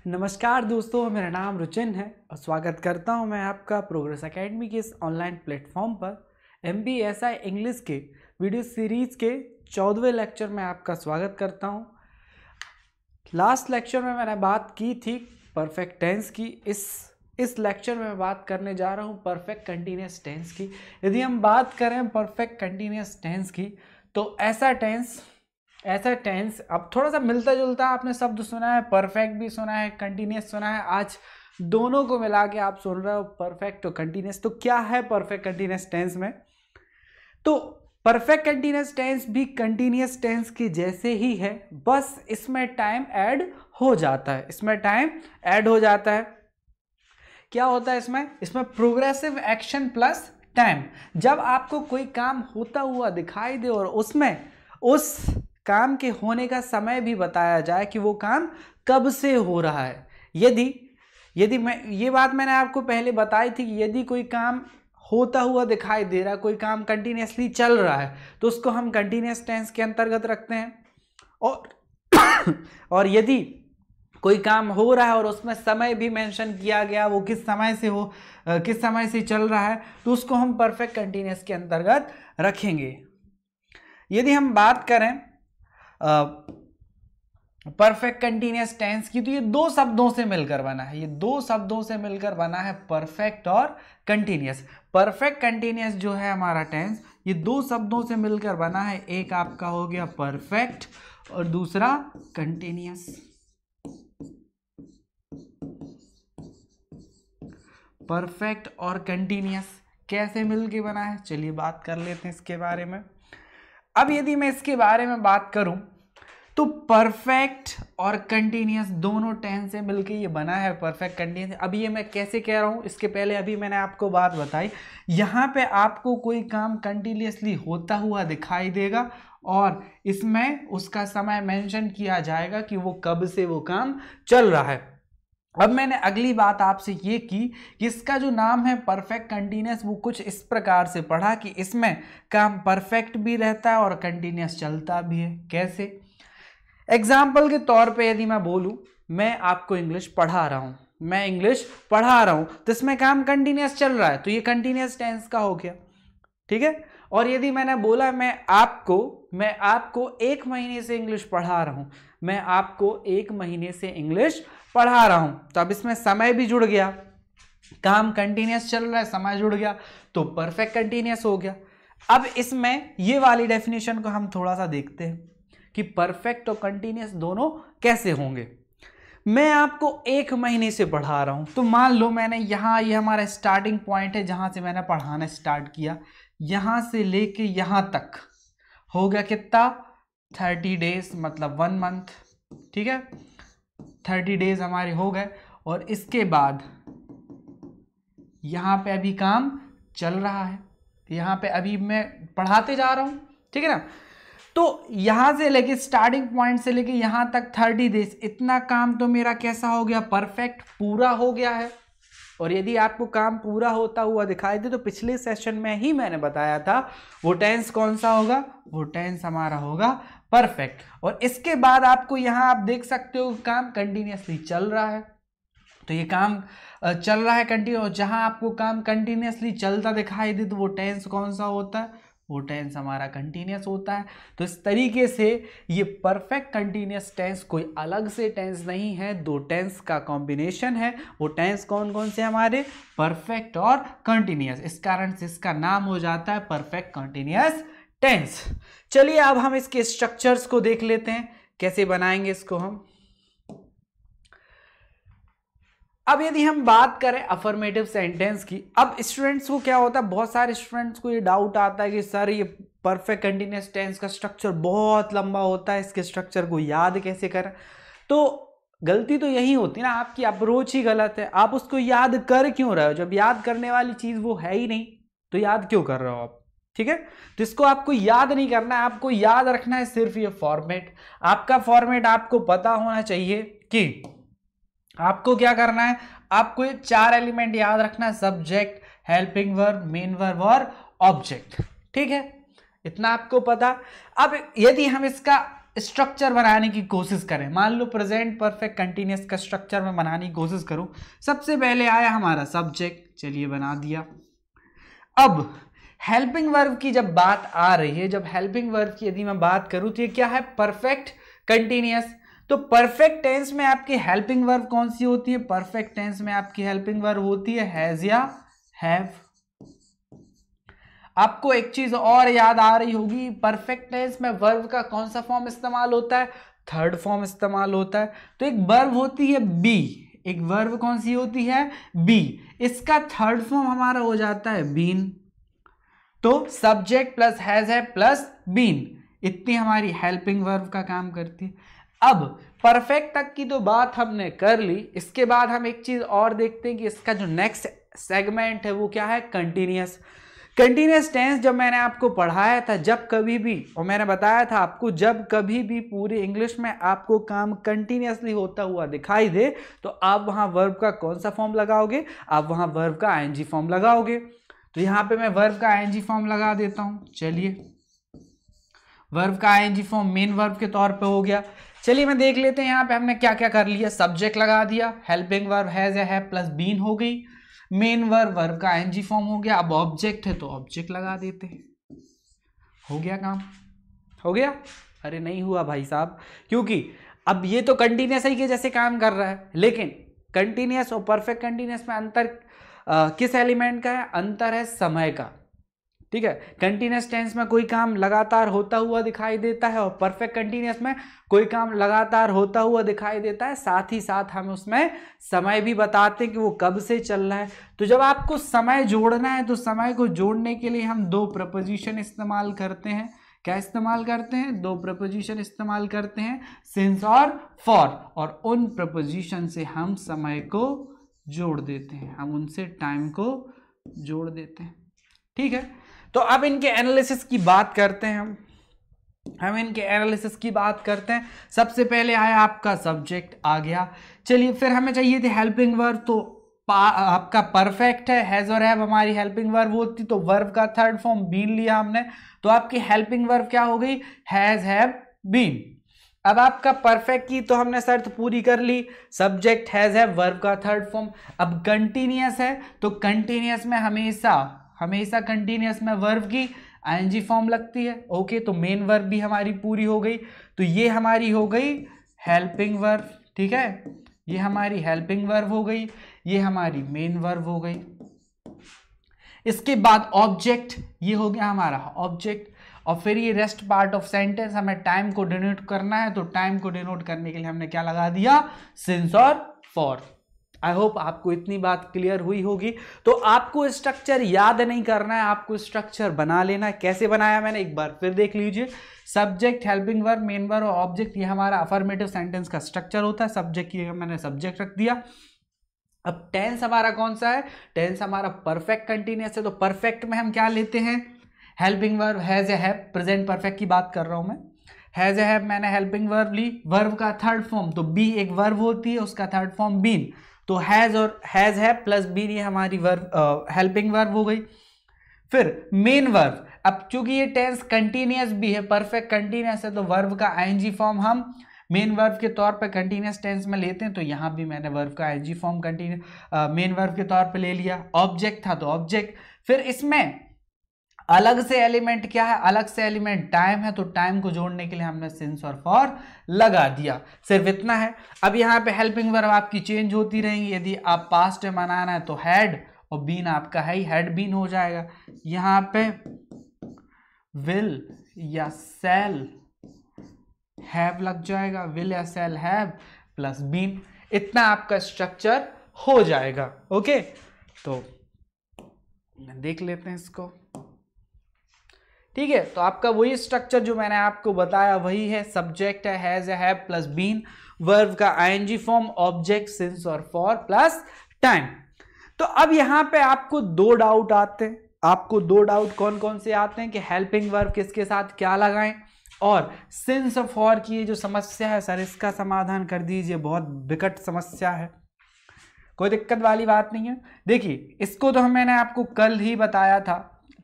नमस्कार दोस्तों, मेरा नाम रुचिन है और स्वागत करता हूं मैं आपका प्रोग्रेस एकेडमी के इस ऑनलाइन प्लेटफॉर्म पर MBSI इंग्लिश के वीडियो सीरीज़ के 14वें लेक्चर में आपका स्वागत करता हूं। लास्ट लेक्चर में मैंने बात की थी परफेक्ट टेंस की। इस लेक्चर में मैं बात करने जा रहा हूं परफेक्ट कंटिन्यूअस टेंस की। यदि हम बात करें परफेक्ट कंटिन्यूअस टेंस की तो ऐसा टेंस अब थोड़ा सा मिलता जुलता आपने शब्द सुना है, परफेक्ट भी सुना है, कंटिन्यूअस सुना है। आज दोनों को मिला के आप सुन रहे हो, परफेक्ट और कंटिन्यूअस। तो क्या है परफेक्ट कंटिन्यूअस टेंस में? तो परफेक्ट कंटिन्यूअस टेंस भी कंटिन्यूअस टेंस की जैसे ही है, बस इसमें टाइम ऐड हो जाता है। क्या होता है इसमें प्रोग्रेसिव एक्शन प्लस टाइम। जब आपको कोई काम होता हुआ दिखाई दे और उसमें उस काम के होने का समय भी बताया जाए कि वो काम कब से हो रहा है। यदि ये बात मैंने आपको पहले बताई थी कि यदि कोई काम होता हुआ दिखाई दे रहा है, कोई काम कंटिन्यूअसली चल रहा है, तो उसको हम कंटिन्यूअस टेंस के अंतर्गत रखते हैं। और यदि कोई काम हो रहा है और उसमें समय भी मेंशन किया गया, वो किस समय से चल रहा है, तो उसको हम परफेक्ट कंटिन्यूअस के अंतर्गत रखेंगे। यदि हम बात करें परफेक्ट कंटिन्यूअस टेंस की, तो ये दो शब्दों से मिलकर बना है, परफेक्ट और कंटिन्यूअस। परफेक्ट कंटिन्यूअस जो है हमारा टेंस, ये दो शब्दों से मिलकर बना है। एक आपका हो गया परफेक्ट और दूसरा कंटिन्यूअस। परफेक्ट और कंटिन्यूअस कैसे मिलके बना है, चलिए बात कर लेते हैं इसके बारे में। अब यदि मैं इसके बारे में बात करूं तो परफेक्ट और कंटिन्यूअस दोनों टेंस से मिलके ये बना है परफेक्ट कंटिन्यूअस। अब ये मैं कैसे कह रहा हूं, इसके पहले अभी मैंने आपको बात बताई। यहां पे आपको कोई काम कंटिन्यूअसली होता हुआ दिखाई देगा और इसमें उसका समय मेंशन किया जाएगा कि वो कब से वो काम चल रहा है। अब मैंने अगली बात आपसे ये की कि इसका जो नाम है परफेक्ट कंटिन्यूअस, वो कुछ इस प्रकार से पढ़ा कि इसमें काम परफेक्ट भी रहता है और कंटिन्यूअस चलता भी है। कैसे? एग्जाम्पल के तौर पे यदि मैं बोलूं, मैं आपको इंग्लिश पढ़ा रहा हूं, तो इसमें काम कंटिन्यूअस चल रहा है, तो ये कंटिन्यूअस टेंस का हो गया, ठीक है। और यदि मैंने बोला मैं आपको 1 महीने से इंग्लिश पढ़ा रहा हूं, तो अब इसमें समय भी जुड़ गया, काम कंटिन्यूअस चल रहा है, समय जुड़ गया, तो परफेक्ट कंटिन्यूअस हो गया। अब इसमें ये वाली डेफिनेशन को हम थोड़ा सा देखते हैं कि परफेक्ट और कंटिन्यूअस दोनों कैसे होंगे। मैं आपको 1 महीने से पढ़ा रहा हूं, तो मान लो मैंने ये हमारा स्टार्टिंग पॉइंट है जहां से मैंने पढ़ाना स्टार्ट किया, यहां से लेके यहां तक हो गया कितना, 30 डेज, मतलब 1 मंथ, ठीक है। 30 डेज हमारे हो गए और इसके बाद यहां पे अभी काम चल रहा है, यहां पे अभी मैं पढ़ाते जा रहा हूं, ठीक है ना। तो यहां से लेके स्टार्टिंग पॉइंट से लेके यहां तक 30 डेज, इतना काम तो मेरा कैसा हो गया, परफेक्ट, पूरा हो गया है। और यदि आपको काम पूरा होता हुआ दिखाई दे तो पिछले सेशन में ही मैंने बताया था वो टेंस कौन सा होगा, वो टेंस हमारा होगा परफेक्ट। और इसके बाद आपको यहां आप देख सकते हो काम कंटिन्यूअसली चल रहा है, तो ये काम चल रहा है कंटिन्यू। जहां आपको काम कंटिन्यूअसली चलता दिखाई दे तो वो टेंस कौन सा होता है, वो टेंस हमारा कंटिन्यूअस होता है। तो इस तरीके से ये परफेक्ट कंटिन्यूअस टेंस कोई अलग से टेंस नहीं है, दो टेंस का कॉम्बिनेशन है। वो टेंस कौन कौन से हमारे, परफेक्ट और कंटिन्यूअस, इस कारण से इसका नाम हो जाता है परफेक्ट कंटिन्यूअस टेंस। चलिए अब हम इसके स्ट्रक्चर्स को देख लेते हैं, कैसे बनाएंगे इसको हम। अब यदि हम बात करें अफर्मेटिव सेंटेंस की, अब स्टूडेंट्स को क्या होता है, बहुत सारे स्टूडेंट्स को ये डाउट आता है कि सर ये परफेक्ट कंटिन्यूअस टेंस का स्ट्रक्चर बहुत लंबा होता है, इसके स्ट्रक्चर को याद कैसे करें। तो गलती तो यही होती है ना, आपकी अप्रोच ही गलत है। आप उसको याद कर क्यों रहे हो, जब याद करने वाली चीज वो है ही नहीं, तो याद क्यों कर रहे हो आप, ठीक है। तो इसको आपको याद नहीं करना है, आपको याद रखना है सिर्फ ये फॉर्मेट। आपका फॉर्मेट आपको पता होना चाहिए कि आपको क्या करना है, आपको ये 4 एलिमेंट याद रखना है, subject, helping verb, main verb और ऑब्जेक्ट, ठीक है, इतना आपको पता। अब यदि हम इसका स्ट्रक्चर बनाने की कोशिश करें, मान लो प्रेजेंट परफेक्ट कंटिन्यूअस का स्ट्रक्चर मैं बनाने की कोशिश करूं, सबसे पहले आया हमारा सब्जेक्ट, चलिए बना दिया। अब हेल्पिंग वर्ब की जब बात आ रही है, जब हेल्पिंग वर्ब की यदि मैं बात करूं तो ये क्या है, परफेक्ट कंटिन्यूअस। तो परफेक्ट टेंस में आपकी हेल्पिंग वर्ब कौन सी होती है, परफेक्ट टेंस में आपकी हेल्पिंग वर्ब होती है हैज या हैव। आपको एक चीज और याद आ रही होगी, परफेक्ट टेंस में वर्ब का कौन सा फॉर्म इस्तेमाल होता है, थर्ड फॉर्म इस्तेमाल होता है। तो एक वर्ब होती है बी, एक वर्ब कौन सी होती है, बी, इसका थर्ड फॉर्म हमारा हो जाता है बीन। तो सब्जेक्ट प्लस हैज है प्लस बीन, इतनी हमारी हेल्पिंग वर्ब का काम करती है। अब परफेक्ट तक की तो बात हमने कर ली, इसके बाद हम एक चीज और देखते हैं कि इसका जो नेक्स्ट सेगमेंट है वो क्या है, कंटिन्यूअस। कंटिन्यूअस टेंस जब मैंने आपको पढ़ाया था, जब कभी भी, और मैंने बताया था आपको, जब कभी भी पूरे इंग्लिश में आपको काम कंटिन्यूअसली होता हुआ दिखाई दे तो आप वहां वर्ब का कौन सा फॉर्म लगाओगे, आप वहां वर्ब का आईएनजी फॉर्म लगाओगे। तो यहां पे मैं वर्ब का आईएनजी फॉर्म लगा देता हूं। चलिए, वर्ब का आईएनजी फॉर्म मेन वर्ब के तौर पे हो गया। चलिए मैं देख लेते हैं यहाँ पे हमने क्या क्या कर लिया। सब्जेक्ट लगा दिया, हेल्पिंग वर्ब हैज या हैव प्लस बीन हो गई, मेन वर्ब वर्ब का आईएनजी फॉर्म हो गया। अब ऑब्जेक्ट है तो ऑब्जेक्ट लगा देते हैं, हो गया काम, हो गया। अरे नहीं हुआ भाई साहब, क्योंकि अब ये तो कंटिन्यूअस ही के जैसे काम कर रहा है, लेकिन कंटिन्यूअस और परफेक्ट कंटिन्यूअस में अंतर किस एलिमेंट का है, अंतर है समय का। ठीक है, कंटिन्यूअस टेंस में कोई काम लगातार होता हुआ दिखाई देता है और परफेक्ट कंटिन्यूअस में कोई काम लगातार होता हुआ दिखाई देता है, साथ ही साथ हम उसमें समय भी बताते हैं कि वो कब से चल रहा है। तो जब आपको समय जोड़ना है तो समय को जोड़ने के लिए हम दो प्रपोजिशन इस्तेमाल करते हैं। क्या इस्तेमाल करते हैं, दो प्रपोजिशन इस्तेमाल करते हैं, सिंस और फॉर, और उन प्रपोजिशन से हम समय को जोड़ देते हैं, हम उनसे टाइम को जोड़ देते हैं। ठीक है, तो अब इनके एनालिसिस की बात करते हैं हम इनके एनालिसिस की बात करते हैं। सबसे पहले आया आपका सब्जेक्ट आ गया। चलिए, फिर हमें चाहिए थी हेल्पिंग वर्ब, तो आपका परफेक्ट है, हैज और हैव हमारी हेल्पिंग वर्ब होती, तो वर्ब का थर्ड फॉर्म बीन लिया हमने, तो आपकी हेल्पिंग वर्ब क्या हो गई, हैज हैव बीन। अब आपका परफेक्ट की तो हमने शर्त पूरी कर ली, सब्जेक्ट हैज हैव वर्ब का थर्ड फॉर्म। अब कंटिन्यूअस है तो कंटिन्यूअस में हमेशा कंटिन्यूअस में वर्ब की आईएनजी फॉर्म लगती है। ओके, तो मेन वर्ब भी हमारी पूरी हो गई, तो ये हमारी हो गई हेल्पिंग वर्ब। ठीक है, ये हमारी हेल्पिंग वर्ब हो गई, ये हमारी मेन वर्ब हो गई। इसके बाद ऑब्जेक्ट, ये हो गया हमारा ऑब्जेक्ट, और फिर ये रेस्ट पार्ट ऑफ सेंटेंस, हमें टाइम को डिनोट करना है, तो टाइम को डिनोट करने के लिए हमने क्या लगा दिया, सिंस और फॉर। आई होप आपको इतनी बात क्लियर हुई होगी। तो आपको स्ट्रक्चर याद नहीं करना है, आपको स्ट्रक्चर बना लेना है। कैसे बनाया मैंने एक बार फिर देख लीजिए। Subject, helping verb, main verb और ऑब्जेक्ट, ये हमारा अफर्मेटिव सेंटेंस का स्ट्रक्चर होता है। सब्जेक्ट की मैंने सब्जेक्ट रख दिया। अब टेंस हमारा कौन सा है, टेंस हमारा परफेक्ट कंटिन्यूअस है, तो परफेक्ट में हम क्या लेते हैं, हेल्पिंग वर्ब हैज या हैव, प्रेजेंट परफेक्ट की बात कर रहा हूं मैं। हैज या हैव मैंने हेल्पिंग वर्ब ली, वर्ब का थर्ड फॉर्म, तो बी एक वर्ब होती है, उसका थर्ड फॉर्म बीन, तो हैज और हैज हैव प्लस बीन, ये हमारी वर्ब हेल्पिंग वर्ब हो गई। फिर मेन वर्ब, अब चूंकि ये टेंस कंटिन्यूअस भी है, परफेक्ट कंटिन्यूअस है, तो वर्ब का आईएनजी फॉर्म हम मेन वर्ब के तौर पर कंटिन्यूअस टेंस में लेते हैं, तो यहां भी मैंने वर्ब का आईएनजी फॉर्म मेन वर्ब के तौर पे ले लिया। ऑब्जेक्ट था तो ऑब्जेक्ट, फिर इसमें अलग से एलिमेंट क्या है, अलग से एलिमेंट टाइम है, तो टाइम को जोड़ने के लिए हमने सिंस और फॉर लगा दिया। सिर्फ इतना है। अब यहाँ पे हेल्पिंग वर्ब आपकी चेंज होती रहेंगी, यदि आप पास्ट में बनाना है तो हैड, और बीन आपका है ही, हैड बीन हो जाएगा। यहाँ पे विल या सेल हैव लग जाएगा, विल या सेल हैव प्लस बीन, इतना आपका स्ट्रक्चर हो जाएगा। ओके, तो देख लेते हैं इसको। ठीक है, तो आपका वही स्ट्रक्चर जो मैंने आपको बताया वही है। सब्जेक्ट है हैज या हैव प्लस बीन, वर्ब का आईएनजी फॉर्म, ऑब्जेक्ट सिंस और फॉर प्लस टाइम। तो अब यहां पे आपको दो डाउट आते हैं, आपको दो डाउट कौन कौन से आते हैं कि हेल्पिंग वर्ब किसके साथ क्या लगाएं, और सिंस और फॉर की ये जो समस्या है सर, इसका समाधान कर दीजिए, बहुत विकट समस्या है, कोई दिक्कत वाली बात नहीं है। देखिए, इसको तो मैंने आपको कल ही बताया था,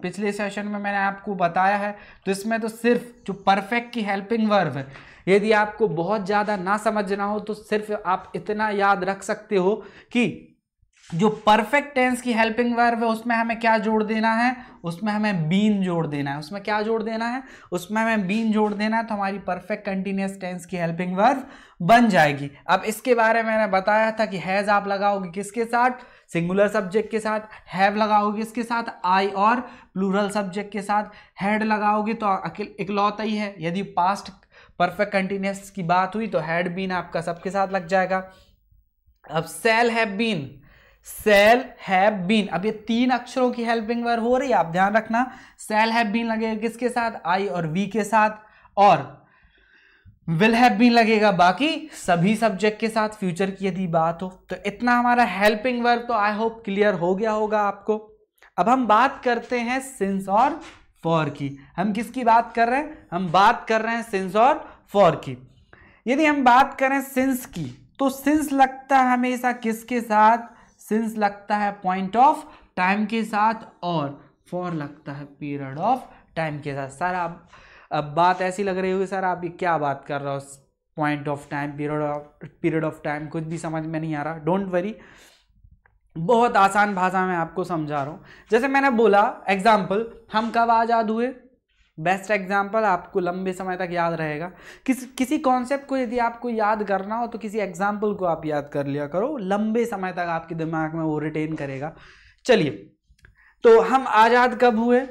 पिछले सेशन में मैंने आपको बताया है। तो इसमें तो सिर्फ जो परफेक्ट की हेल्पिंग वर्ब है, यदि आपको बहुत ज़्यादा ना समझना हो तो सिर्फ आप इतना याद रख सकते हो कि जो परफेक्ट टेंस की हेल्पिंग वर्ब है उसमें हमें क्या जोड़ देना है, उसमें हमें बीन जोड़ देना है। उसमें क्या जोड़ देना है, उसमें हमें बीन जोड़ देना है, तो हमारी परफेक्ट कंटिन्यूअस टेंस की हेल्पिंग वर्ब बन जाएगी। अब इसके बारे में मैंने बताया था कि हैज आप लगाओगे किसके साथ, सिंगुलर सब्जेक्ट के साथ, हैव लगाओगे इसके साथ, आई और प्लूरल सब्जेक्ट के साथ, हैड लगाओगे तो इकलौता ही है। यदि पास्ट परफेक्ट कंटिन्यूअस की बात हुई तो हैड बीन आपका सबके साथ लग जाएगा। अब shall have been, shall have been, अब ये 3 अक्षरों की हेल्पिंग वर्ब हो रही है, आप ध्यान रखना। सेल हैव बीन लगेगा किसके साथ, आई और वी के साथ, और विल हैव बीन लगेगा बाकी सभी सब्जेक्ट के साथ, फ्यूचर की यदि बात हो। तो इतना हमारा हेल्पिंग वर्ब तो आई होप क्लियर हो गया होगा आपको। अब हम बात करते हैं सिंस और फॉर की। हम किसकी बात कर रहे हैं, हम बात कर रहे हैं सिंस और फॉर की। यदि हम बात करें सिंस की तो सिंस लगता है हमेशा किसके साथ, सिंस लगता है पॉइंट ऑफ टाइम के साथ, और फॉर लगता है पीरियड ऑफ टाइम के साथ। सर अब बात ऐसी लग रही होगी सर आप ये क्या बात कर रहे हो, point of time, period of time, कुछ भी समझ में नहीं आ रहा। डोंट वरी, बहुत आसान भाषा में आपको समझा रहा हूँ। जैसे मैंने बोला एग्जाम्पल, हम कब आज़ाद हुए, बेस्ट एग्जाम्पल, आपको लंबे समय तक याद रहेगा। किसी कॉन्सेप्ट को यदि आपको याद करना हो तो किसी एग्जाम्पल को आप याद कर लिया करो, लंबे समय तक आपके दिमाग में वो रिटेन करेगा। चलिए, तो हम आज़ाद कब हुए,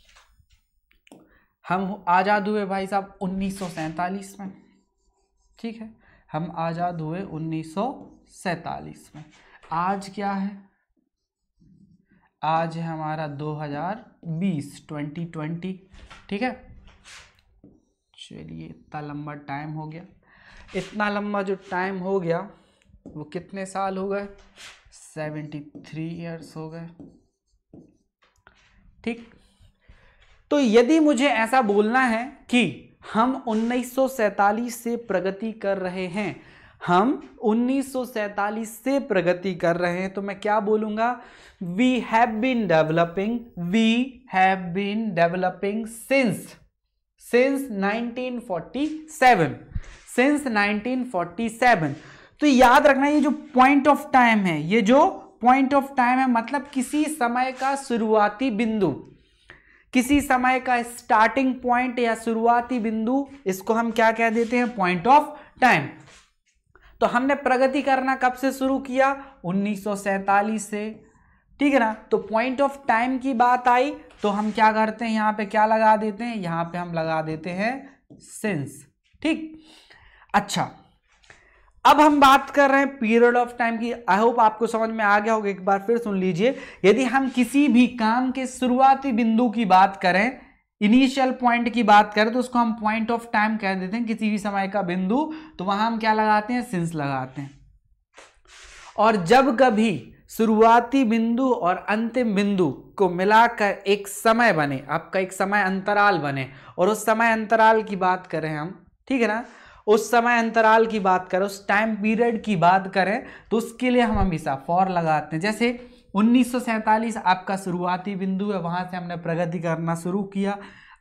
हम आज़ाद हुए भाई साहब 1947 में, ठीक है, हम आज़ाद हुए 1947 में। आज क्या है, आज है हमारा 2020, ठीक है। चलिए, इतना लंबा टाइम हो गया, इतना लंबा जो टाइम हो गया वो कितने साल हो गए, 73 ईयर्स हो गए, ठीक। तो यदि मुझे ऐसा बोलना है कि हम 1947 से प्रगति कर रहे हैं, हम 1947 से प्रगति कर रहे हैं, तो मैं क्या बोलूंगा, we have been developing since 1947। तो याद रखना, ये जो पॉइंट ऑफ टाइम है, ये जो पॉइंट ऑफ टाइम है मतलब किसी समय का शुरुआती बिंदु, किसी समय का स्टार्टिंग पॉइंट या शुरुआती बिंदु, इसको हम क्या कह देते हैं, पॉइंट ऑफ टाइम। तो हमने प्रगति करना कब से शुरू किया, 1947 से, ठीक है ना। तो पॉइंट ऑफ टाइम की बात आई तो हम क्या करते हैं, यहां पे क्या लगा देते हैं, यहां पे हम लगा देते हैं सिंस, ठीक। अच्छा, अब हम बात कर रहे हैं पीरियड ऑफ टाइम की। आई होप आपको समझ में आ गया होगा, एक बार फिर सुन लीजिए। यदि हम किसी भी काम के शुरुआती बिंदु की बात करें, इनिशियल पॉइंट की बात करें, तो उसको हम पॉइंट ऑफ टाइम कह देते हैं, किसी भी समय का बिंदु। तो वहां हम क्या लगाते हैं, सिंस लगाते हैं। और जब कभी शुरुआती बिंदु और अंतिम बिंदु को मिलाकर एक समय बने, आपका एक समय अंतराल बने, और उस समय अंतराल की बात करें हम, ठीक है ना, उस समय अंतराल की बात करें, उस टाइम पीरियड की बात करें, तो उसके लिए हम हमेशा फॉर लगाते हैं। जैसे 1947 आपका शुरुआती बिंदु है, वहां से हमने प्रगति करना शुरू किया।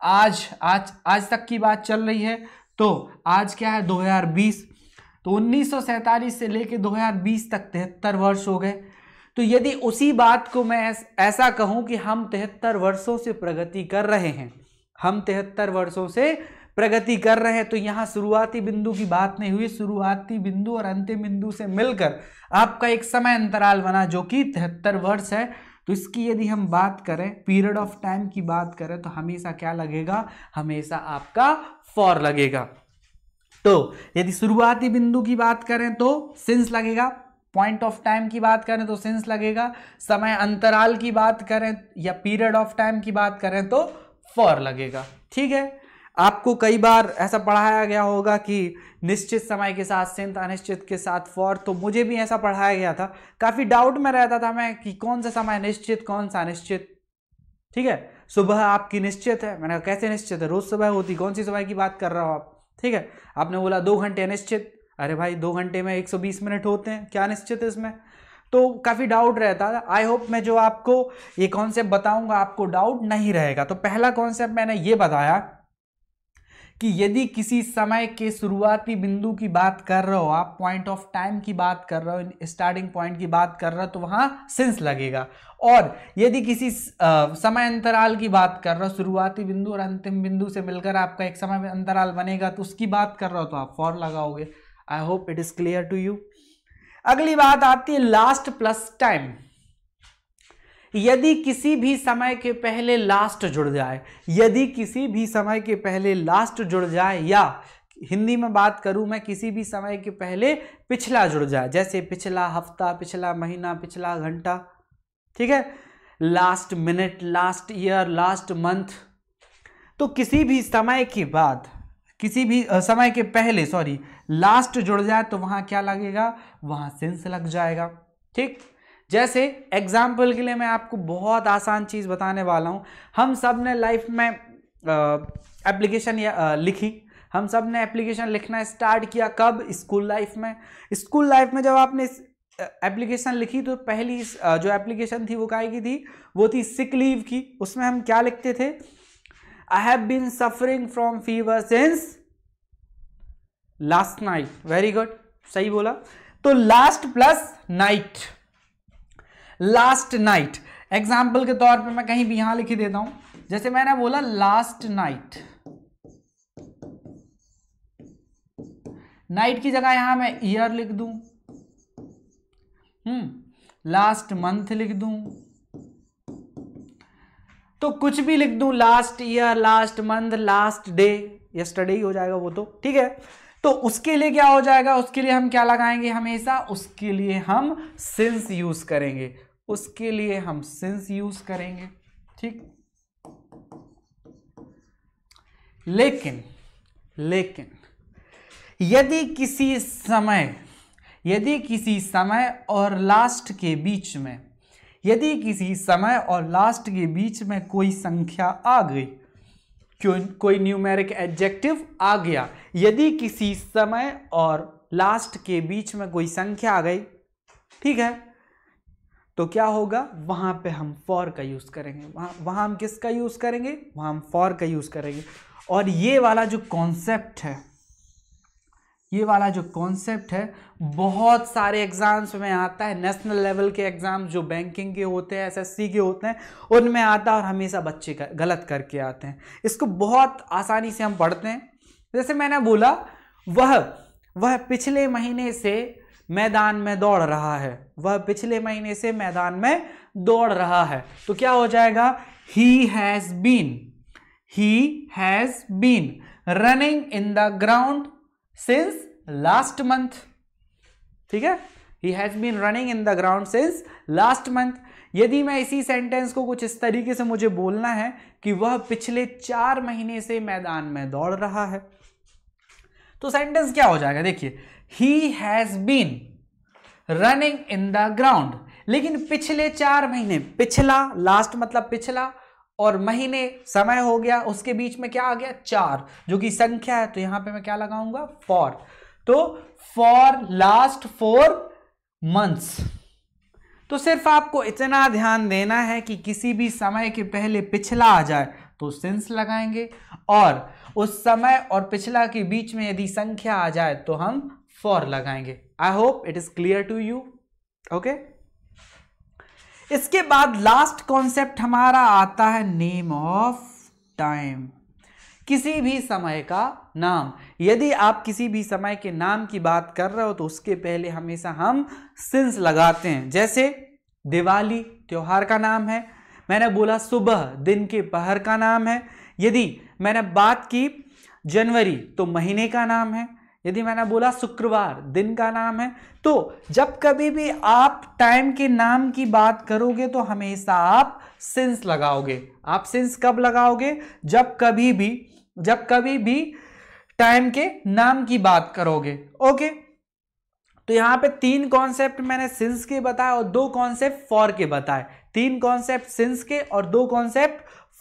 आज तक की बात चल रही है, तो आज क्या है, 2020। तो 1947 से लेकर 2020 तक 73 वर्ष हो गए। तो यदि उसी बात को मैं ऐसा कहूं कि हम 73 वर्षों से प्रगति कर रहे हैं, हम 73 वर्षों से प्रगति कर रहे हैं, तो यहां शुरुआती बिंदु की बात नहीं हुई, शुरुआती बिंदु और अंतिम बिंदु से मिलकर आपका एक समय अंतराल बना जो कि 73 वर्ष है। तो इसकी यदि हम बात करें, पीरियड ऑफ टाइम की बात करें, तो हमेशा क्या लगेगा, हमेशा आपका फॉर लगेगा। तो यदि शुरुआती बिंदु की बात करें तो सिंस लगेगा, पॉइंट ऑफ टाइम की बात करें तो सिंस लगेगा, समय अंतराल की बात करें या पीरियड ऑफ टाइम की बात करें तो फॉर लगेगा, ठीक है। आपको कई बार ऐसा पढ़ाया गया होगा कि निश्चित समय के साथ सिंस, अनिश्चित के साथ फॉर। तो मुझे भी ऐसा पढ़ाया गया था, काफी डाउट में रहता था मैं कि कौन सा समय निश्चित, कौन सा अनिश्चित, ठीक है। सुबह आपकी निश्चित है, मैंने कहा कैसे निश्चित है, रोज सुबह होती, कौन सी सुबह की बात कर रहे हो आप, ठीक है। आपने बोला 2 घंटे अनिश्चित, अरे भाई 2 घंटे में 120 मिनट होते हैं, क्या निश्चित है इसमें। तो काफी डाउट रहता था। आई होप मैं जो आपको ये कॉन्सेप्ट बताऊंगा आपको डाउट नहीं रहेगा। तो पहला कॉन्सेप्ट मैंने ये बताया कि यदि किसी समय के शुरुआती बिंदु की बात कर रहे हो, आप पॉइंट ऑफ टाइम की बात कर रहे हो, स्टार्टिंग पॉइंट की बात कर रहे हो, तो वहां सिंस लगेगा। और यदि किसी समय अंतराल की बात कर रहे हो, शुरुआती बिंदु और अंतिम बिंदु से मिलकर आपका एक समय अंतराल बनेगा, तो उसकी बात कर रहे हो तो आप फॉर लगाओगे। I hope it is clear to you. अगली बात आती है लास्ट प्लस टाइम। यदि किसी भी समय के पहले लास्ट जुड़ जाए, यदि किसी भी समय के पहले लास्ट जुड़ जाए, या हिंदी में बात करूं मैं, किसी भी समय के पहले पिछला जुड़ जाए, जैसे पिछला हफ्ता, पिछला महीना, पिछला घंटा, ठीक है, last minute, last year, last month, तो किसी भी समय के बाद, किसी भी समय के पहले लास्ट जुड़ जाए तो वहां क्या लगेगा, वहां सिंस लग जाएगा। ठीक, जैसे एग्जाम्पल के लिए मैं आपको बहुत आसान चीज बताने वाला हूं। हम सब ने लाइफ में एप्लीकेशन लिखी, हम सब ने एप्लीकेशन लिखना स्टार्ट किया कब, स्कूल लाइफ में। स्कूल लाइफ में जब आपने एप्लीकेशन लिखी तो पहली जो एप्लीकेशन थी वो काय की थी, वो थी सिक लीव की। उसमें हम क्या लिखते थे, I have been suffering from fever since last night. Very good, सही बोला। तो last plus night, last night example के तौर पे मैं कहीं भी यहां लिख देता हूं, जैसे मैंने बोला लास्ट नाइट, नाइट की जगह यहां मैं ईयर लिख दूं, लास्ट मंथ लिख दूं, तो कुछ भी लिख दूं, last year, last month, last day, yesterday ही हो जाएगा वो तो, ठीक है। तो उसके लिए क्या हो जाएगा, उसके लिए हम क्या लगाएंगे हमेशा, उसके लिए हम सिंस यूज करेंगे, उसके लिए हम सिंस यूज करेंगे। ठीक, लेकिन यदि किसी समय और लास्ट के बीच में, यदि किसी समय और लास्ट के बीच में कोई संख्या आ गई, कोई न्यूमेरिक एडजेक्टिव आ गया, यदि किसी समय और लास्ट के बीच में कोई संख्या आ गई, ठीक है, तो क्या होगा, वहां पे हम फॉर का यूज करेंगे। वहां हम किसका यूज करेंगे, वहां हम फॉर का यूज करेंगे। और ये वाला जो कॉन्सेप्ट है, ये वाला जो कॉन्सेप्ट है बहुत सारे एग्जाम्स में आता है, नेशनल लेवल के एग्जाम जो बैंकिंग के होते हैं, एसएससी के होते हैं, उनमें आता है, और हमेशा बच्चे गलत करके आते हैं। इसको बहुत आसानी से हम पढ़ते हैं। जैसे मैंने बोला, वह पिछले महीने से मैदान में दौड़ रहा है, वह पिछले महीने से मैदान में दौड़ रहा है, तो क्या हो जाएगा, he has been running in the ground since last month। ठीक है, he has been running in the ground since last month। यदि मैं इसी सेंटेंस को कुछ इस तरीके से मुझे बोलना है कि वह पिछले 4 महीने से मैदान में दौड़ रहा है, तो सेंटेंस क्या हो जाएगा, देखिए, he has been running in the ground, लेकिन पिछले 4 महीने, पिछला, लास्ट मतलब पिछला, और महीने समय हो गया, उसके बीच में क्या आ गया, 4, जो कि संख्या है, तो यहां पे मैं क्या लगाऊंगा, फॉर। तो फॉर लास्ट 4 मंथ्स। तो सिर्फ आपको इतना ध्यान देना है कि किसी भी समय के पहले पिछला आ जाए तो सिंस लगाएंगे, और उस समय और पिछला के बीच में यदि संख्या आ जाए तो हम फॉर लगाएंगे। I hope it is clear to you. Okay, इसके बाद लास्ट कॉन्सेप्ट हमारा आता है नेम ऑफ टाइम, किसी भी समय का नाम। यदि आप किसी भी समय के नाम की बात कर रहे हो तो उसके पहले हमेशा हम सिंस लगाते हैं। जैसे दिवाली त्योहार का नाम है, मैंने बोला सुबह दिन के पहर का नाम है। यदि मैंने बात की जनवरी तो महीने का नाम है। यदि मैंने बोला शुक्रवार दिन का नाम है। तो जब कभी भी आप टाइम के नाम की बात करोगे तो हमेशा आप सिंस लगाओगे। आप सिंस कब लगाओगे? जब कभी भी टाइम के नाम की बात करोगे। ओके, तो यहां पे 3 कॉन्सेप्ट मैंने सिंस के बताए और 2 कॉन्सेप्ट फॉर के बताए। 3 कॉन्सेप्ट सिंस के और 2 कॉन्सेप्ट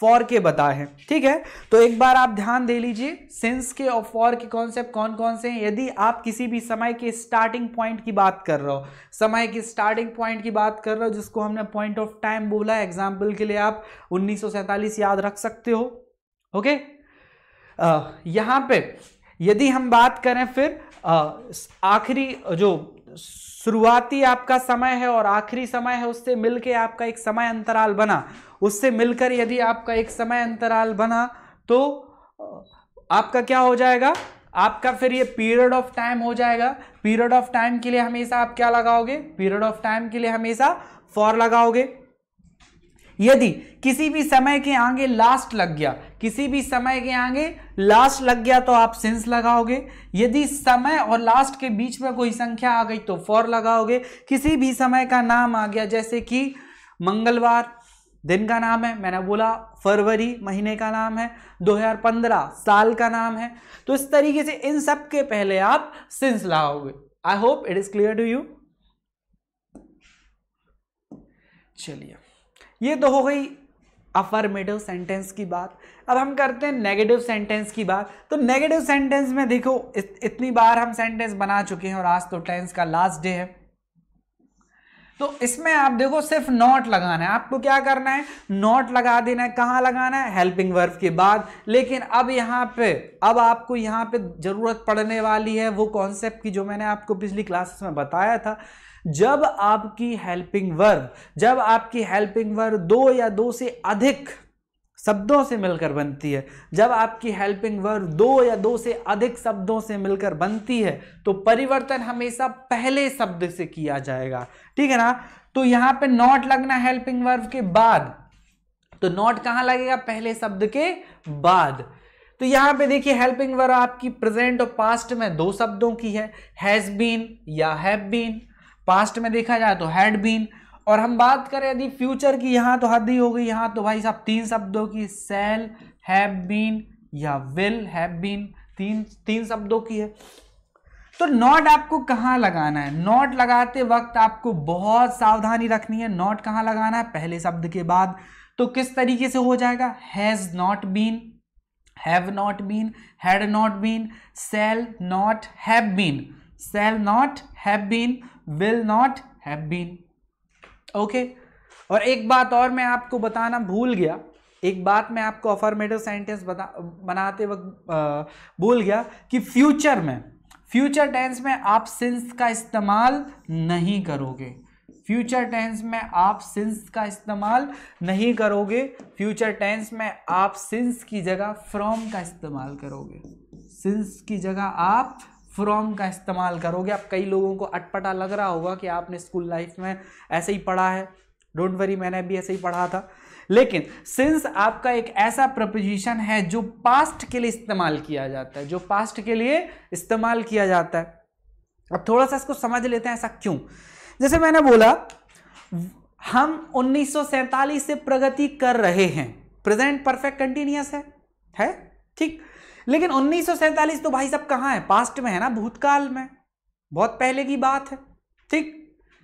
फॉर के बताए हैं। ठीक है, तो एक बार आप ध्यान दे लीजिए सिंस के और फॉर के कॉन्सेप्ट कौन कौन से हैं। यदि आप किसी भी समय के स्टार्टिंग पॉइंट की बात कर रहे हो, समय की स्टार्टिंग पॉइंट की बात कर रहे हो, जिसको हमने पॉइंट ऑफ टाइम बोला है, एग्जाम्पल के लिए आप 1947 याद रख सकते हो। ओके, यहां पे यदि हम बात करें फिर आखिरी जो शुरुआती आपका समय है और आखिरी समय है, उससे मिलके आपका एक समय अंतराल बना, उससे मिलकर यदि आपका एक समय अंतराल बना तो आपका क्या हो जाएगा, आपका फिर ये पीरियड ऑफ टाइम हो जाएगा। पीरियड ऑफ टाइम के लिए हमेशा आप क्या लगाओगे, पीरियड ऑफ टाइम के लिए हमेशा फॉर लगाओगे। यदि किसी भी समय के आगे लास्ट लग गया, किसी भी समय के आगे लास्ट लग गया तो आप सिंस लगाओगे। यदि समय और लास्ट के बीच में कोई संख्या आ गई तो फॉर लगाओगे। किसी भी समय का नाम आ गया, जैसे कि मंगलवार दिन का नाम है, मैंने बोला फरवरी महीने का नाम है, 2015 साल का नाम है, तो इस तरीके से इन सब के पहले आप सिंस लगाओगे। I hope it is clear to you. चलिए, ये तो हो गई अफर्मेटिव सेंटेंस की बात। अब हम करते हैं नेगेटिव सेंटेंस की बात। तो नेगेटिव सेंटेंस में देखो इतनी बार हम सेंटेंस बना चुके हैं और आज तो टेंस का लास्ट डे है, तो इसमें आप देखो सिर्फ नॉट लगाना है। आपको क्या करना है, नॉट लगा देना है। कहाँ लगाना है, हेल्पिंग वर्ब के बाद। लेकिन अब यहाँ पे आपको यहाँ पे जरूरत पड़ने वाली है वो कॉन्सेप्ट की जो मैंने आपको पिछली क्लासेस में बताया था। जब आपकी हेल्पिंग वर्ब दो या दो से अधिक शब्दों से मिलकर बनती है, जब आपकी हेल्पिंग वर्ब दो या दो से अधिक शब्दों से मिलकर बनती है तो परिवर्तन हमेशा पहले शब्द से किया जाएगा। ठीक है ना, तो यहां पे नॉट लगना हेल्पिंग वर्ब के बाद, तो नॉट कहां लगेगा, पहले शब्द के बाद। तो यहां पे देखिए हेल्पिंग वर्ब आपकी प्रेजेंट और पास्ट में दो शब्दों की है, हैज बीन या हैव बीन। पास्ट में देखा जाए तो हैड बीन, और हम बात करें यदि फ्यूचर की, यहां तो हद ही हो गई, यहां तो भाई साहब तीन शब्दों की, शैल हैव बीन या विल हैव बीन, तीन शब्दों की है। तो नॉट आपको कहां लगाना है, नॉट लगाते वक्त आपको बहुत सावधानी रखनी है। नॉट कहां लगाना है, पहले शब्द के बाद। तो किस तरीके से हो जाएगा, has not been, have not been, had not been, shall not have been, shall not have been, will not have been. Okay, और एक बात और मैं आपको बताना भूल गया, एक बात मैं आपको अफर्मेटिव सेंटेंस बनाते वक्त भूल गया कि फ्यूचर टेंस में आप सिंस का इस्तेमाल नहीं करोगे। फ्यूचर टेंस में आप सिंस का इस्तेमाल नहीं करोगे। फ्यूचर टेंस में आप सिंस की जगह फ्रॉम का इस्तेमाल करोगे। सिंस की जगह आप फ्रॉम का इस्तेमाल करोगे। अब कई लोगों को अटपटा लग रहा होगा कि आपने स्कूल लाइफ में ऐसे ही पढ़ा है, डोंट वरी, मैंने भी ऐसे ही पढ़ा था। लेकिन सिंस आपका एक ऐसा प्रपोजिशन है जो पास्ट के लिए इस्तेमाल किया जाता है, जो पास्ट के लिए इस्तेमाल किया जाता है। अब थोड़ा सा इसको समझ लेते हैं, ऐसा क्यों। जैसे मैंने बोला हम 1947 से प्रगति कर रहे हैं, प्रेजेंट परफेक्ट कंटिन्यूअस है ठीक। लेकिन 1947 तो भाई साहब कहां है, पास्ट में है ना, भूतकाल में, बहुत पहले की बात है। ठीक,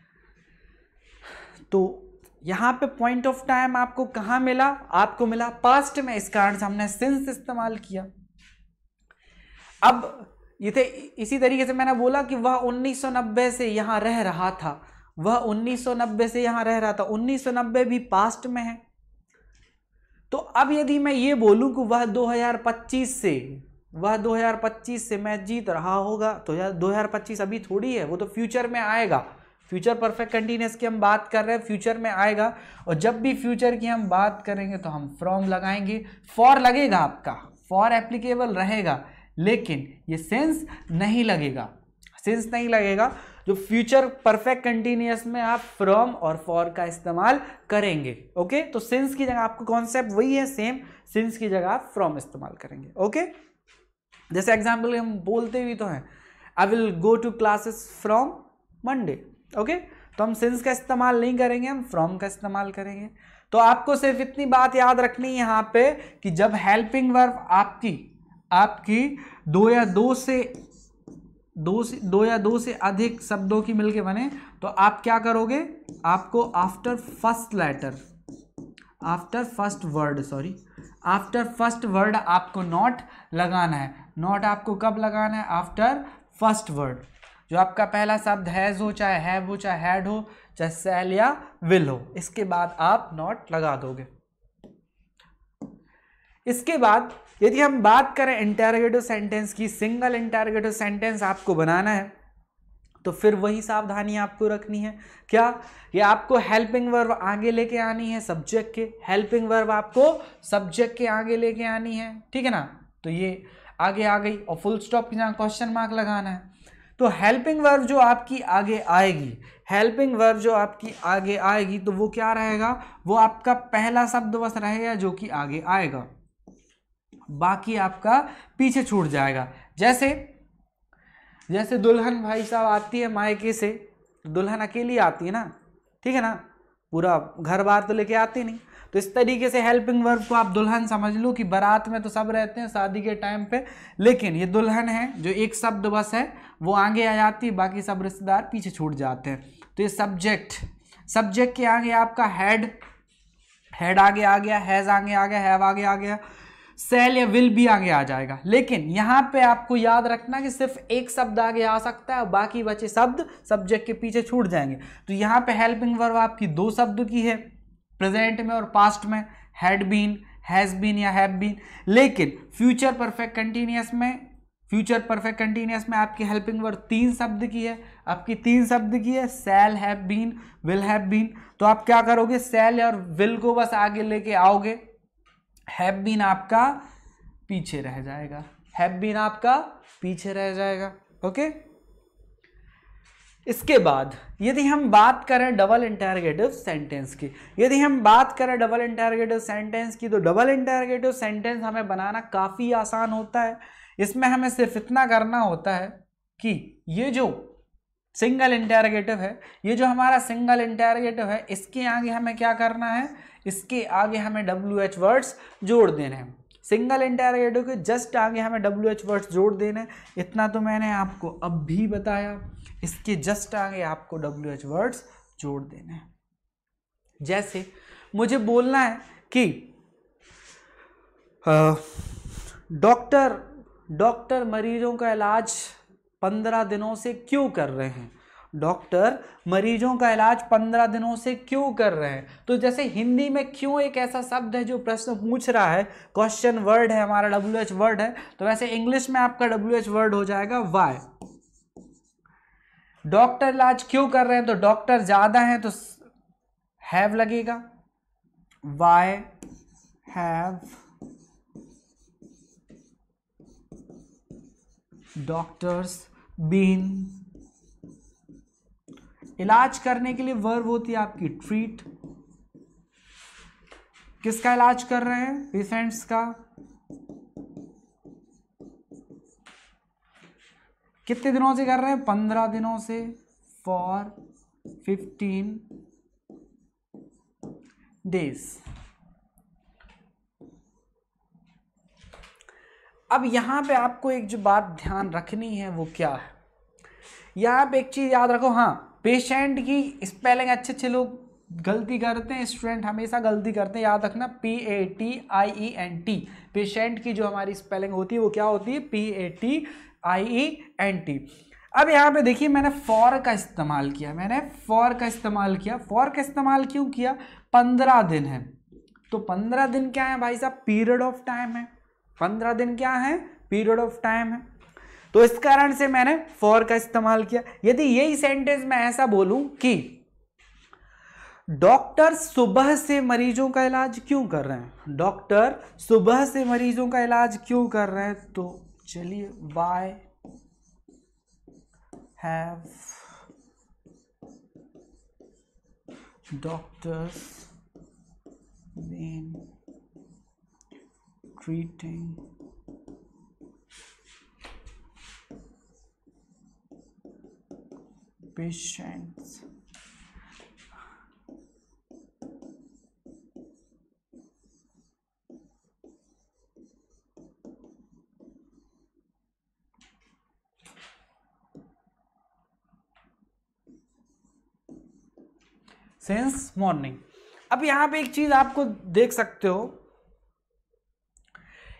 तो यहां पे पॉइंट ऑफ टाइम आपको कहां मिला, आपको मिला पास्ट में, इस कारण से हमने सिंस इस्तेमाल किया। अब ये थे, इसी तरीके से मैंने बोला कि वह 1990 से यहां रह रहा था, वह 1990 से यहां रह रहा था, 1990 भी पास्ट में है। तो अब यदि मैं ये बोलूं कि वह 2025 से मैं जीत रहा होगा, तो यार 2025 अभी थोड़ी है, वो तो फ्यूचर में आएगा। फ्यूचर परफेक्ट कंटिन्यूअस की हम बात कर रहे हैं, फ्यूचर में आएगा। और जब भी फ्यूचर की हम बात करेंगे तो हम फ्रॉम लगाएंगे, फॉर लगेगा, आपका फॉर एप्लीकेबल रहेगा, लेकिन ये सेंस नहीं लगेगा, सेंस नहीं लगेगा। जो फ्यूचर परफेक्ट कंटिन्यूअस में आप फ्रॉम और फॉर का इस्तेमाल करेंगे। ओके, तो सिंस की जगह आपको कॉन्सेप्ट वही है सेम, सिंस की जगह आप फ्रॉम इस्तेमाल करेंगे। ओके, जैसे एग्जाम्पल हम बोलते भी तो हैं, I will go to classes from Monday. Okay, तो हम सिंस का इस्तेमाल नहीं करेंगे, हम फ्रॉम का इस्तेमाल करेंगे। तो आपको सिर्फ इतनी बात याद रखनी है यहाँ पे कि जब हेल्पिंग वर्ब आपकी दो या दो से अधिक शब्दों की मिलके बने, तो आप क्या करोगे, आपको after first after first word आपको नॉट लगाना है। नॉट आपको कब लगाना है? After first word. जो आपका पहला शब्द हैज हो, चाहे हैव हो, चाहे हैड हो, चाहे शैल या विल हो, इसके बाद आप नॉट लगा दोगे। इसके बाद यदि हम बात करें इंटरोगेटिव सेंटेंस की, सिंगल इंटरोगेटिव सेंटेंस आपको बनाना है तो फिर वही सावधानी आपको रखनी है। क्या? ये आपको हेल्पिंग वर्ब आगे लेके आनी है सब्जेक्ट के। हेल्पिंग वर्ब आपको सब्जेक्ट के आगे लेके आनी है, ठीक है ना। तो ये आगे आ गई और फुल स्टॉप की जगह क्वेश्चन मार्क लगाना है। तो हेल्पिंग वर्ब जो आपकी आगे आएगी, हेल्पिंग वर्ब जो आपकी आगे आएगी तो वो क्या रहेगा? वो आपका पहला शब्द बस रहेगा जो कि आगे आएगा, बाकी आपका पीछे छूट जाएगा। जैसे दुल्हन भाई साहब आती है मायके से, दुल्हन अकेली आती है ना, ठीक है ना, पूरा घर बार तो लेके आती नहीं। तो इस तरीके से हेल्पिंग वर्ब को आप दुल्हन समझ लो कि बारात में तो सब रहते हैं शादी के टाइम पे, लेकिन ये दुल्हन है जो एक शब्द बस है वो आगे आ जाती है, बाकी सब रिश्तेदार पीछे छूट जाते हैं। तो ये सब्जेक्ट के आगे आपका हेड आगे आ गया, हैज आगे आ गया, हैव आगे आ गया, सेल या विल भी आगे आ जाएगा। लेकिन यहां पे आपको याद रखना कि सिर्फ एक शब्द आगे आ सकता है और बाकी बचे शब्द सब्जेक्ट के पीछे छूट जाएंगे। तो यहां पे हेल्पिंग वर्ब आपकी दो शब्द की है, प्रेजेंट में और पास्ट में, हैड बीन, हैज बीन या हैव बीन। लेकिन फ्यूचर परफेक्ट कंटीन्यूअस में आपकी हेल्पिंग वर्ब तीन शब्द की है, shall have been, will have been. तो आप क्या करोगे? शैल और विल को बस आगे लेके आओगे, हैव बीन आपका पीछे रह जाएगा, ओके। इसके बाद यदि हम बात करें डबल इंटरोगेटिव सेंटेंस की, तो डबल इंटरोगेटिव सेंटेंस हमें बनाना काफी आसान होता है। इसमें हमें सिर्फ इतना करना होता है कि ये जो सिंगल इंटरोगेटिव है, इसके आगे हमें क्या करना है? इसके आगे हमें WH वर्ड्स जोड़ देने हैं। सिंगल इंटरोगेटिव के जस्ट आगे हमें WH वर्ड्स जोड़ देने हैं। इतना तो मैंने आपको अब भी बताया, इसके जस्ट आगे आपको WH वर्ड्स जोड़ देने हैं। जैसे मुझे बोलना है कि डॉक्टर मरीजों का इलाज 15 दिनों से क्यों कर रहे हैं? तो जैसे हिंदी में क्यों एक ऐसा शब्द है जो प्रश्न पूछ रहा है, क्वेश्चन वर्ड है हमारा, WH वर्ड है, तो वैसे इंग्लिश में आपका WH वर्ड हो जाएगा वाई। डॉक्टर इलाज क्यों कर रहे हैं? तो डॉक्टर ज्यादा हैं तो हैव लगेगा, वाई हैव डॉक्टर्स बीन। इलाज करने के लिए वर्ब होती है आपकी ट्रीट। किसका इलाज कर रहे हैं? पेशेंट्स का। कितने दिनों से कर रहे हैं? 15 दिनों से, फॉर 15 डेज। अब यहां पे आपको एक जो बात ध्यान रखनी है वो क्या है? यहां पे एक चीज याद रखो, हाँ, पेशेंट की स्पेलिंग अच्छे लोग गलती करते हैं, स्टूडेंट हमेशा गलती करते हैं, याद रखना PATIENT। पेशेंट की जो हमारी स्पेलिंग होती है वो क्या होती है? PATIENT। अब यहाँ पे देखिए मैंने फॉर का इस्तेमाल किया। फॉर का इस्तेमाल क्यों किया? 15 दिन है, तो 15 दिन क्या है भाई साहब? पीरियड ऑफ टाइम है। 15 दिन क्या है? पीरियड ऑफ टाइम है। तो इस कारण से मैंने फॉर का इस्तेमाल किया। यदि यही सेंटेंस मैं ऐसा बोलूं कि डॉक्टर सुबह से मरीजों का इलाज क्यों कर रहे हैं, तो चलिए why have doctors been treating patients since morning। अब यहां पे एक चीज आपको देख सकते हो,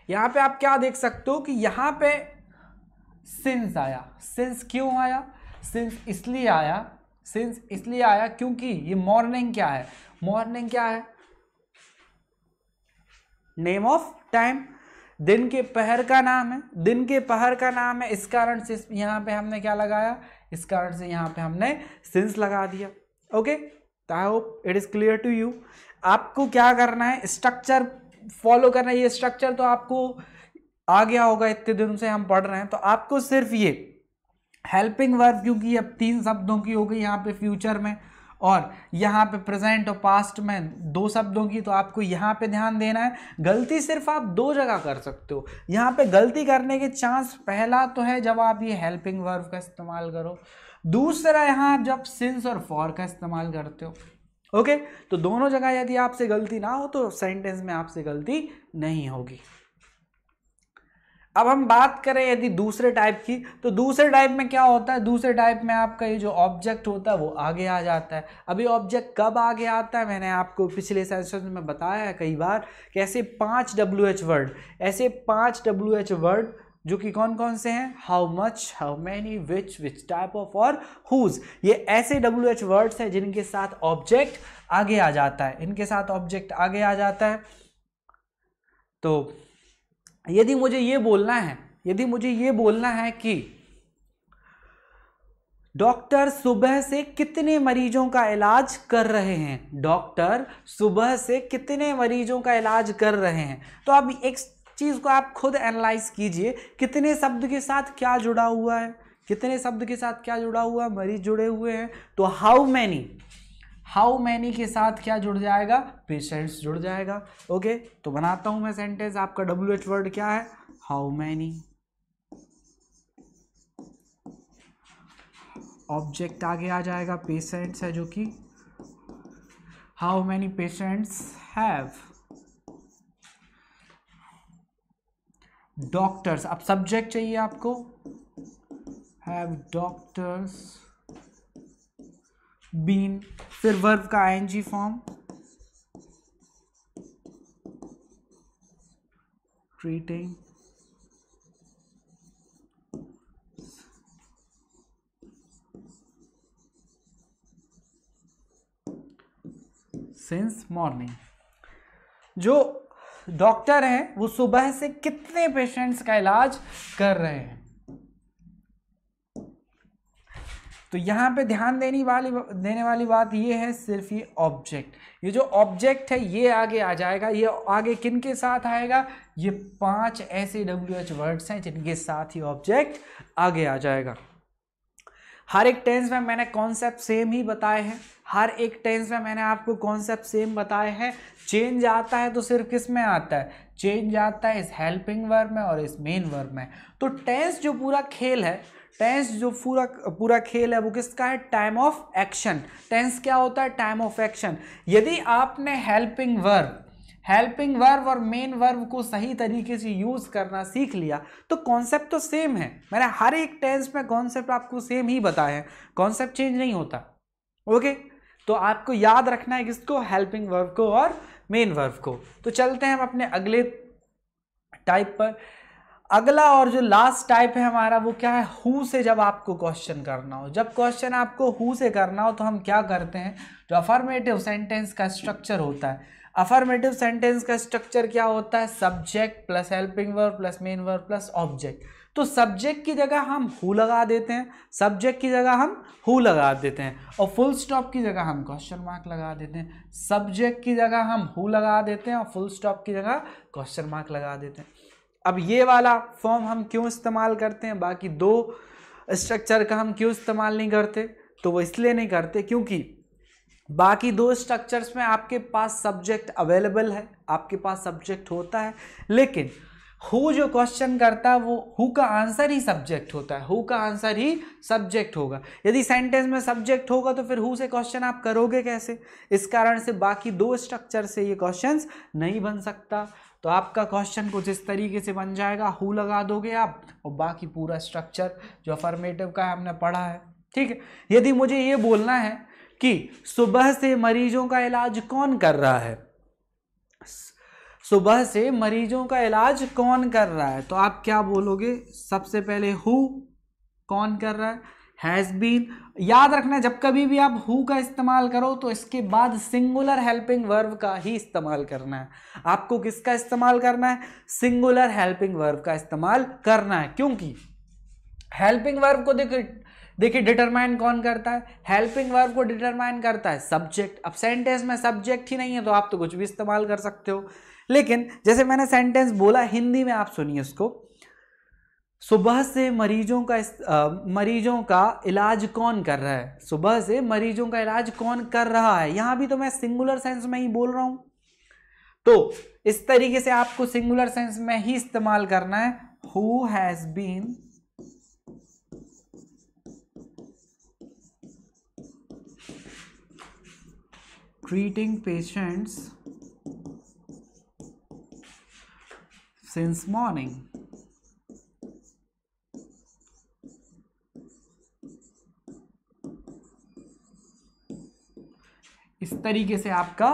यहाँ पे आप क्या देख सकते हो कि यहाँ पे सिंस आया। सिंस क्यों आया? सिंस इसलिए आया क्योंकि ये मॉर्निंग क्या है? मॉर्निंग क्या है? नेम ऑफ टाइम, दिन के पहर का नाम है, दिन के पहर का नाम है। इस कारण से यहाँ पे हमने क्या लगाया? इस कारण से यहाँ पे हमने सिंस लगा दिया। Okay, I hope it is clear to you. आपको क्या करना है? स्ट्रक्चर फॉलो करना है। ये स्ट्रक्चर तो आपको आ गया होगा, इतने दिन से हम पढ़ रहे हैं। तो आपको सिर्फ ये हेल्पिंग वर्ब, क्योंकि अब 3 शब्दों की हो गई यहाँ पे फ्यूचर में, और यहाँ पे प्रेजेंट और पास्ट में 2 शब्दों की, तो आपको यहाँ पे ध्यान देना है। गलती सिर्फ आप 2 जगह कर सकते हो। यहाँ पे गलती करने के चांस पहला तो है जब आप ये हेल्पिंग वर्ब का इस्तेमाल करो, दूसरा यहाँ आप जब सिंस और फॉर का इस्तेमाल करते हो। ओके, तो दोनों जगह यदि आपसे गलती ना हो तो सेंटेंस में आपसे गलती नहीं होगी। अब हम बात करें यदि दूसरे टाइप की, तो दूसरे टाइप में क्या होता है? दूसरे टाइप में आपका ये जो ऑब्जेक्ट होता है वो आगे आ जाता है। अभी ऑब्जेक्ट कब आगे आता है? मैंने आपको पिछले सेशन में बताया है कई बार कि ऐसे 5 WH वर्ड, ऐसे 5 WH वर्ड जो कि कौन कौन से हैं? How much, how many, which type of और हुज। ये ऐसे WH वर्ड्स हैं जिनके साथ ऑब्जेक्ट आगे आ जाता है, इनके साथ ऑब्जेक्ट आगे आ जाता है। तो यदि मुझे ये बोलना है कि डॉक्टर सुबह से कितने मरीजों का इलाज कर रहे हैं, डॉक्टर सुबह से कितने मरीजों का इलाज कर रहे हैं, तो अब एक चीज को आप खुद एनालाइज कीजिए, कितने शब्द के साथ क्या जुड़ा हुआ है? कितने शब्द के साथ क्या जुड़ा हुआ है? मरीज जुड़े हुए हैं। तो हाउ मैनी के साथ क्या जुड़ जाएगा? पेशेंट्स जुड़ जाएगा। ओके, तो बनाता हूं मैं सेंटेंस। आपका WH वर्ड क्या है? How many. ऑब्जेक्ट आगे आ जाएगा, पेशेंट्स है, जो कि how many patients have doctors. अब सब्जेक्ट चाहिए आपको, हैव डॉक्टर्स बीन, फिर वर्ब का ING form, treating since morning. जो डॉक्टर हैं वो सुबह से कितने पेशेंट्स का इलाज कर रहे हैं। तो यहाँ पे ध्यान देने वाली बात ये है, सिर्फ ये ऑब्जेक्ट, ये जो ऑब्जेक्ट है ये आगे आ जाएगा। ये आगे किन के साथ आएगा? ये 5 ऐसे WH वर्ड्स हैं जिनके साथ ही ऑब्जेक्ट आगे आ जाएगा। हर एक टेंस में मैंने कॉन्सेप्ट सेम ही बताए हैं, हर एक टेंस में मैंने आपको कॉन्सेप्ट सेम बताए हैं। चेंज आता है तो सिर्फ किस में आता है? चेंज आता है इस हेल्पिंग वर्ब में और इस मेन वर्ब में। तो टेंस जो पूरा खेल है, टेंस जो पूरा खेल है वो किसका है? Time of action. टेंस क्या होता है? Time of action. यदि आपने हेल्पिंग वर्ब और मेन वर्ब को सही तरीके से यूज करना सीख लिया तो कॉन्सेप्ट तो सेम है। मैंने हर एक टेंस में कॉन्सेप्ट आपको सेम ही बताए हैं, कॉन्सेप्ट चेंज नहीं होता। ओके, तो आपको याद रखना है किसको? हेल्पिंग वर्ब को और मेन वर्ब को। तो चलते हैं हम अपने अगले टाइप पर। अगला और जो लास्ट टाइप है हमारा वो क्या है? हु से जब आपको क्वेश्चन करना हो। जब क्वेश्चन आपको हु से करना हो तो हम क्या करते हैं? जो अफर्मेटिव सेंटेंस का स्ट्रक्चर होता है, अफर्मेटिव सेंटेंस का स्ट्रक्चर क्या होता है? Subject plus helping verb plus main verb plus object. तो सब्जेक्ट की जगह हम हु लगा देते हैं, सब्जेक्ट की जगह हम हु लगा देते हैं, और फुल स्टॉप की जगह हम क्वेश्चन मार्क लगा देते हैं। सब्जेक्ट की जगह हम हु लगा देते हैं और फुल स्टॉप की जगह क्वेश्चन मार्क लगा देते हैं। अब ये वाला फॉर्म हम क्यों इस्तेमाल करते हैं, बाकी 2 स्ट्रक्चर का हम क्यों इस्तेमाल नहीं करते? तो वो इसलिए नहीं करते क्योंकि बाकी 2 स्ट्रक्चर्स में आपके पास सब्जेक्ट अवेलेबल है, आपके पास सब्जेक्ट होता है, लेकिन हु जो क्वेश्चन करता है वो हु का आंसर ही सब्जेक्ट होता है, हु का आंसर ही सब्जेक्ट होगा। यदि सेंटेंस में सब्जेक्ट होगा तो फिर हु से क्वेश्चन आप करोगे कैसे? इस कारण से बाकी 2 स्ट्रक्चर से ये क्वेश्चंस नहीं बन सकता। तो आपका क्वेश्चन कुछ इस तरीके से बन जाएगा, हु लगा दोगे आप और बाकी पूरा स्ट्रक्चर जो अफर्मेटिव का है हमने पढ़ा है। ठीक है, यदि मुझे ये बोलना है कि सुबह से मरीजों का इलाज कौन कर रहा है, सुबह से मरीजों का इलाज कौन कर रहा है? तो आप क्या बोलोगे? सबसे पहले हु, कौन कर रहा है? Has been. याद रखना जब कभी भी आप हु का इस्तेमाल करो तो इसके बाद सिंगुलर हेल्पिंग वर्ब का ही इस्तेमाल करना है। आपको किसका इस्तेमाल करना है? सिंगुलर हेल्पिंग वर्ब का इस्तेमाल करना है, क्योंकि हेल्पिंग वर्ब को देखिए डिटरमाइन कौन करता है? हेल्पिंग वर्ब को डिटरमाइन करता है सब्जेक्ट। अब सेंटेंस में सब्जेक्ट ही नहीं है तो आप तो कुछ भी इस्तेमाल कर सकते हो, लेकिन जैसे मैंने सेंटेंस बोला हिंदी में, आप सुनिए उसको। सुबह से मरीजों का इलाज कौन कर रहा है? सुबह से मरीजों का इलाज कौन कर रहा है? यहां भी तो मैं सिंगुलर सेंस में ही बोल रहा हूं, तो इस तरीके से आपको सिंगुलर सेंस में ही इस्तेमाल करना है। Who has been treating patients since morning। इस तरीके से आपका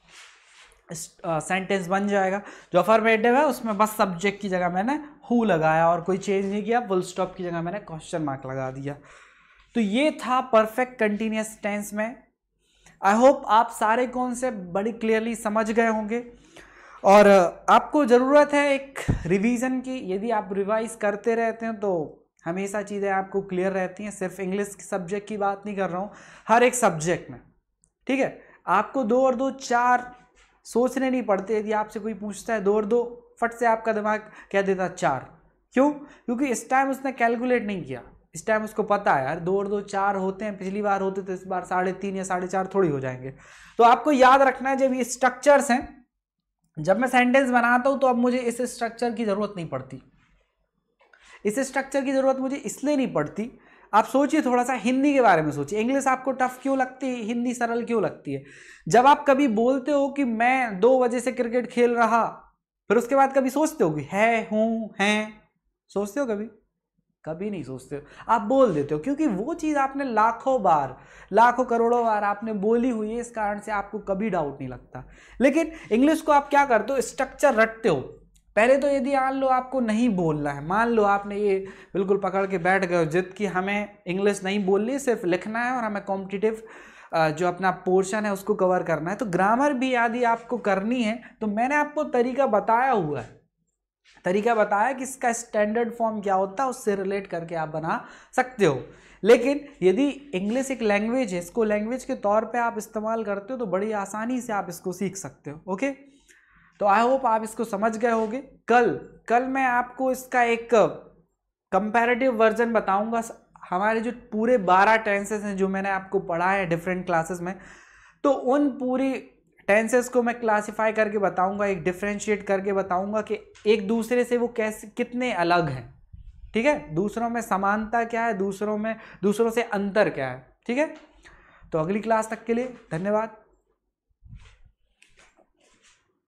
सेंटेंस बन जाएगा। जो अफर्मेटिव है उसमें बस सब्जेक्ट की जगह मैंने हु लगाया और कोई चेंज नहीं किया, फुल स्टॉप की जगह मैंने क्वेश्चन मार्क लगा दिया। तो ये था परफेक्ट कंटिन्यूअस टेंस में। आई होप आप सारे कॉन्सेप्ट बड़ी क्लियरली समझ गए होंगे और आपको ज़रूरत है एक रिवीजन की। यदि आप रिवाइज करते रहते हैं तो हमेशा चीज़ें आपको क्लियर रहती हैं। सिर्फ इंग्लिश सब्जेक्ट की बात नहीं कर रहा हूँ, हर एक सब्जेक्ट में, ठीक है। आपको 2 और 2 4 सोचने नहीं पड़ते। यदि आपसे कोई पूछता है 2 और 2, फट से आपका दिमाग कह देता 4। क्यों? क्योंकि इस टाइम उसने कैलकुलेट नहीं किया। इस टाइम उसको पता है यार 2 और 2 4 होते हैं, पिछली बार होते तो इस बार 3.5 या 4.5 थोड़ी हो जाएंगे। तो आपको याद रखना है जब ये स्ट्रक्चर्स हैं, जब मैं सेंटेंस बनाता हूं तो अब मुझे इस स्ट्रक्चर की जरूरत नहीं पड़ती। इस स्ट्रक्चर की जरूरत मुझे इसलिए नहीं पड़ती, आप सोचिए थोड़ा सा हिंदी के बारे में सोचिए। इंग्लिश आपको टफ क्यों लगती है, हिंदी सरल क्यों लगती है? जब आप कभी बोलते हो कि मैं 2 बजे से क्रिकेट खेल रहा, फिर उसके बाद कभी सोचते हो कि है, हूं, हैं, सोचते हो कभी? कभी नहीं सोचते हो, आप बोल देते हो, क्योंकि वो चीज़ आपने लाखों करोड़ों बार आपने बोली हुई है, इस कारण से आपको कभी डाउट नहीं लगता। लेकिन इंग्लिश को आप क्या करते हो? स्ट्रक्चर रटते हो। पहले तो यदि मान लो आपको नहीं बोलना है, मान लो आपने ये बिल्कुल पकड़ के बैठ गए जिद कि हमें इंग्लिश नहीं बोलनी, सिर्फ लिखना है और हमें कॉम्पिटिटिव जो अपना पोर्शन है उसको कवर करना है, तो ग्रामर भी यदि आपको करनी है तो मैंने आपको तरीका बताया हुआ है। तरीका बताया कि इसका स्टैंडर्ड फॉर्म क्या होता है, उससे रिलेट करके आप बना सकते हो। लेकिन यदि इंग्लिश एक लैंग्वेज है, इसको लैंग्वेज के तौर पे आप इस्तेमाल करते हो तो बड़ी आसानी से आप इसको सीख सकते हो। ओके, तो आई होप आप इसको समझ गए होंगे। कल मैं आपको इसका एक कंपैरेटिव वर्जन बताऊंगा। हमारे जो पूरे 12 टेंसेस हैं जो मैंने आपको पढ़ा है डिफरेंट क्लासेस में, तो उन पूरी टेंसेस को मैं क्लासिफाई करके बताऊंगा, एक डिफरेंशिएट करके बताऊंगा कि एक दूसरे से वो कैसे कितने अलग हैं। ठीक है, दूसरों में समानता क्या है, दूसरों से अंतर क्या है। ठीक है, तो अगली क्लास तक के लिए धन्यवाद।